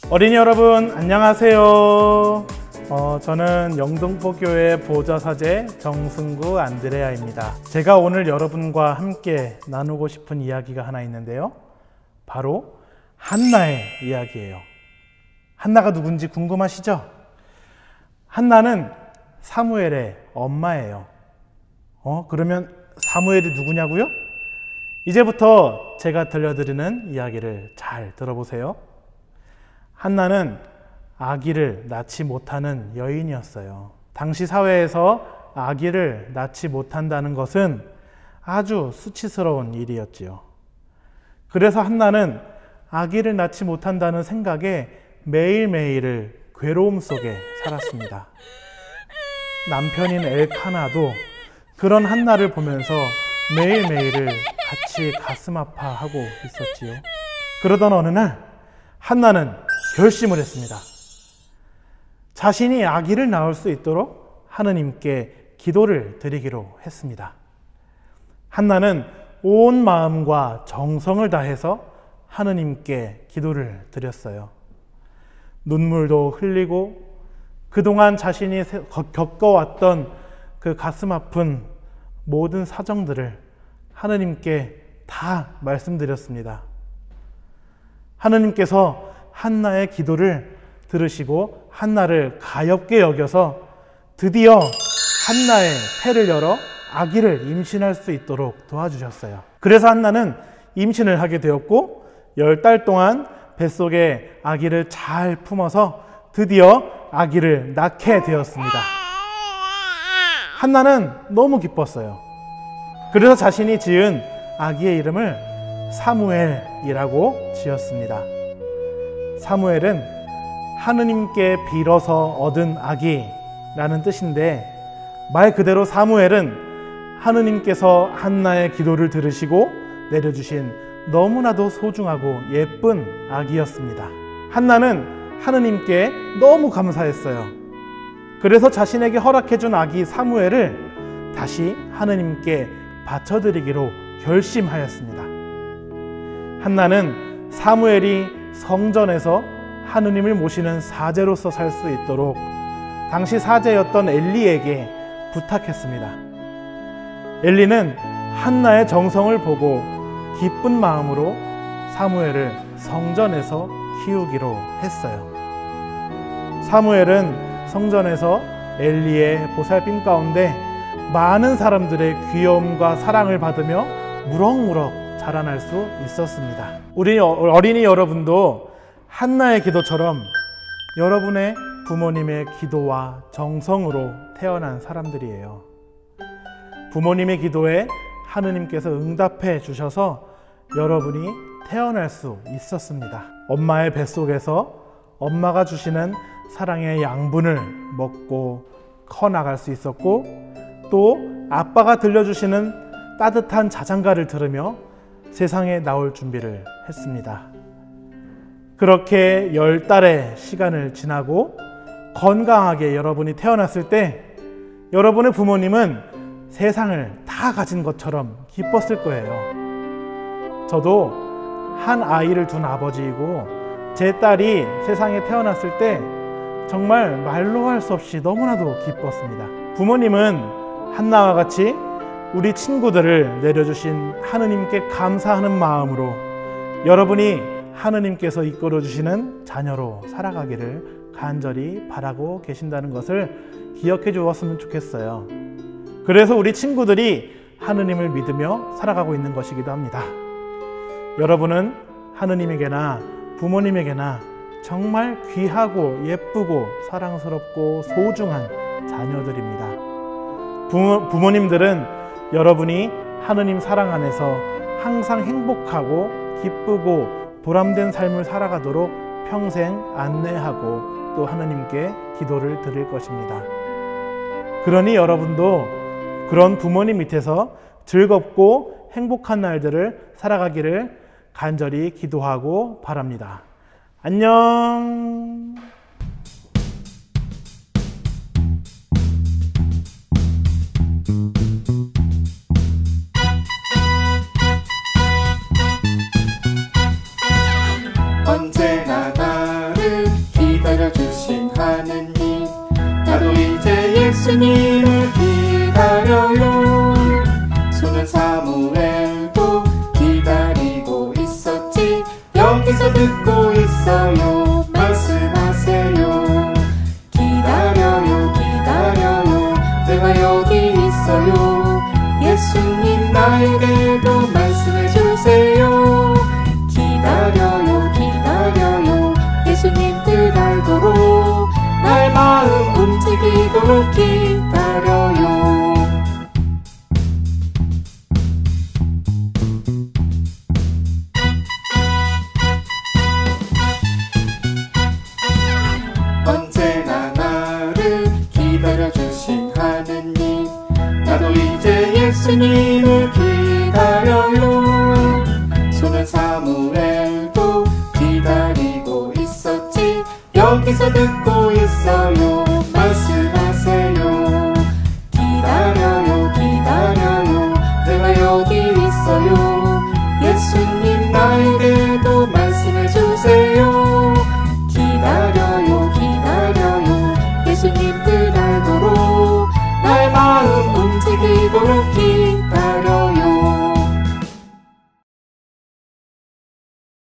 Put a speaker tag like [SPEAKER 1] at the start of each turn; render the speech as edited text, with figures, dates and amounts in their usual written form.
[SPEAKER 1] 어린이 여러분 안녕하세요. 저는 영등포교회 보좌사제 정승구 안드레아입니다. 제가 오늘 여러분과 함께 나누고 싶은 이야기가 하나 있는데요, 바로 한나의 이야기예요. 한나가 누군지 궁금하시죠? 한나는 사무엘의 엄마예요. 그러면 사무엘이 누구냐고요? 이제부터 제가 들려드리는 이야기를 잘 들어보세요. 한나는 아기를 낳지 못하는 여인이었어요. 당시 사회에서 아기를 낳지 못한다는 것은 아주 수치스러운 일이었지요. 그래서 한나는 아기를 낳지 못한다는 생각에 매일매일을 괴로움 속에 살았습니다. 남편인 엘카나도 그런 한나를 보면서 매일매일을 같이 가슴 아파하고 있었지요. 그러던 어느 날 한나는 결심을 했습니다. 자신이 아기를 낳을 수 있도록 하느님께 기도를 드리기로 했습니다. 한나는 온 마음과 정성을 다해서 하느님께 기도를 드렸어요. 눈물도 흘리고 그동안 자신이 겪어왔던 그 가슴 아픈 모든 사정들을 하느님께 다 말씀드렸습니다. 하느님께서 한나의 기도를 들으시고 한나를 가엾게 여겨서 드디어 한나의 태를 열어 아기를 임신할 수 있도록 도와주셨어요. 그래서 한나는 임신을 하게 되었고 10달 동안 뱃속에 아기를 잘 품어서 드디어 아기를 낳게 되었습니다. 한나는 너무 기뻤어요. 그래서 자신이 지은 아기의 이름을 사무엘이라고 지었습니다. 사무엘은 하느님께 빌어서 얻은 아기라는 뜻인데, 말 그대로 사무엘은 하느님께서 한나의 기도를 들으시고 내려주신 너무나도 소중하고 예쁜 아기였습니다. 한나는 하느님께 너무 감사했어요. 그래서 자신에게 허락해준 아기 사무엘을 다시 하느님께 바쳐드리기로 결심하였습니다. 한나는 사무엘이 성전에서 하느님을 모시는 사제로서 살 수 있도록 당시 사제였던 엘리에게 부탁했습니다. 엘리는 한나의 정성을 보고 기쁜 마음으로 사무엘을 성전에서 키우기로 했어요. 사무엘은 성전에서 엘리의 보살핌 가운데 많은 사람들의 귀여움과 사랑을 받으며 무럭무럭 자라날 수 있었습니다. 우리 어린이 여러분도 한나의 기도처럼 여러분의 부모님의 기도와 정성으로 태어난 사람들이에요. 부모님의 기도에 하느님께서 응답해 주셔서 여러분이 태어날 수 있었습니다. 엄마의 뱃속에서 엄마가 주시는 사랑의 양분을 먹고 커나갈 수 있었고, 또 아빠가 들려주시는 따뜻한 자장가를 들으며 세상에 나올 준비를 했습니다. 그렇게 10달의 시간을 지나고 건강하게 여러분이 태어났을 때 여러분의 부모님은 세상을 다 가진 것처럼 기뻤을 거예요. 저도 한 아이를 둔 아버지이고 제 딸이 세상에 태어났을 때 정말 말로 할 수 없이 너무나도 기뻤습니다. 부모님은 한나와 같이 우리 친구들을 내려주신 하느님께 감사하는 마음으로 여러분이 하느님께서 이끌어 주시는 자녀로 살아가기를 간절히 바라고 계신다는 것을 기억해 주었으면 좋겠어요. 그래서 우리 친구들이 하느님을 믿으며 살아가고 있는 것이기도 합니다. 여러분은 하느님에게나 부모님에게나 정말 귀하고 예쁘고 사랑스럽고 소중한 자녀들입니다. 부모님들은 여러분이 하느님 사랑 안에서 항상 행복하고 기쁘고 보람된 삶을 살아가도록 평생 안내하고 또 하느님께 기도를 드릴 것입니다. 그러니 여러분도 그런 부모님 밑에서 즐겁고 행복한 날들을 살아가기를 간절히 기도하고 바랍니다. 안녕.
[SPEAKER 2] 언제나 나를 예수님을 기다려요. 소년 사무엘도 기다리고 있었지. 여기서 듣고 있어요. 말씀하세요. 기다려요 기다려요 내가 여기 있어요. 예수님 나에게도 말씀해 주세요. 기다려요 기다려요 예수님 뜻 알도록 나의 마음 움직이도록 기다려요. 언제나 나를 기다려주신 하느님, 나도 이제 예수님을 기다려요. 소년 사무엘도 기다리고 있었지. 여기서 듣고 있어요. 말씀하세요. 기다려요 기다려요 내가 여기 있어요. 예수님 나에게도 말씀해 주세요. 기다려요 기다려요 예수님 뜻 알도록 나의 마음 움직이도록